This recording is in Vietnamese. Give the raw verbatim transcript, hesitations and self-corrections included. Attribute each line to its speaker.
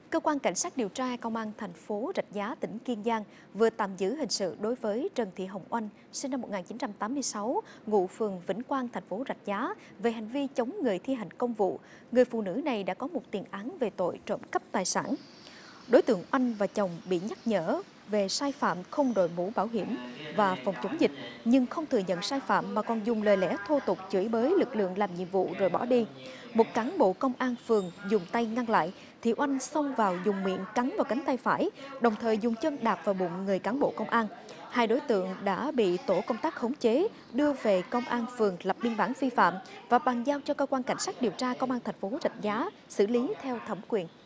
Speaker 1: Cơ quan Cảnh sát điều tra Công an thành phố Rạch Giá, tỉnh Kiên Giang vừa tạm giữ hình sự đối với Trần Thị Hồng Oanh, sinh năm một nghìn chín trăm tám mươi sáu, ngụ phường Vĩnh Quang, thành phố Rạch Giá, về hành vi chống người thi hành công vụ. Người phụ nữ này đã có một tiền án về tội trộm cắp tài sản. Đối tượng Oanh và chồng bị nhắc nhở về sai phạm không đội mũ bảo hiểm và phòng chống dịch, nhưng không thừa nhận sai phạm mà còn dùng lời lẽ thô tục chửi bới lực lượng làm nhiệm vụ rồi bỏ đi. Một cán bộ công an phường dùng tay ngăn lại, thì Oanh xông vào dùng miệng cắn vào cánh tay phải, đồng thời dùng chân đạp vào bụng người cán bộ công an. Hai đối tượng đã bị tổ công tác khống chế, đưa về công an phường lập biên bản vi phạm và bàn giao cho cơ quan cảnh sát điều tra Công an thành phố Rạch Giá xử lý theo thẩm quyền.